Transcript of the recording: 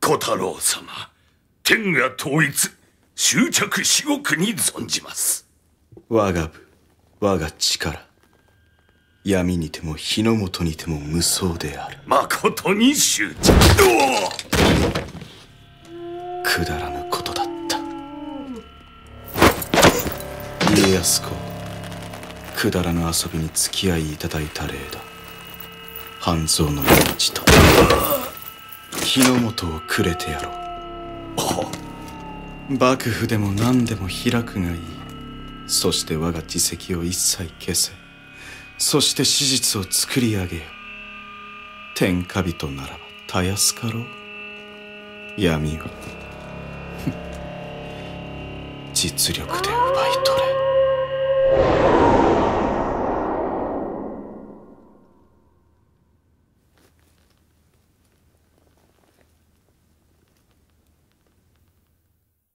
小太郎様、天下統一執着至極に存じます。 我が部、我が力、闇にても日の本にても無双である。 誠に執着。 くだらぬことだった。家康公、くだらぬ遊びに付き合いいただいた礼だ。半蔵の命と日の本をくれてやろう。幕府でも何でも開くがいい。そして我が自責を一切消せ。そして史実を作り上げよ。天下人ならばたやすかろう。闇は実力で奪い取れ。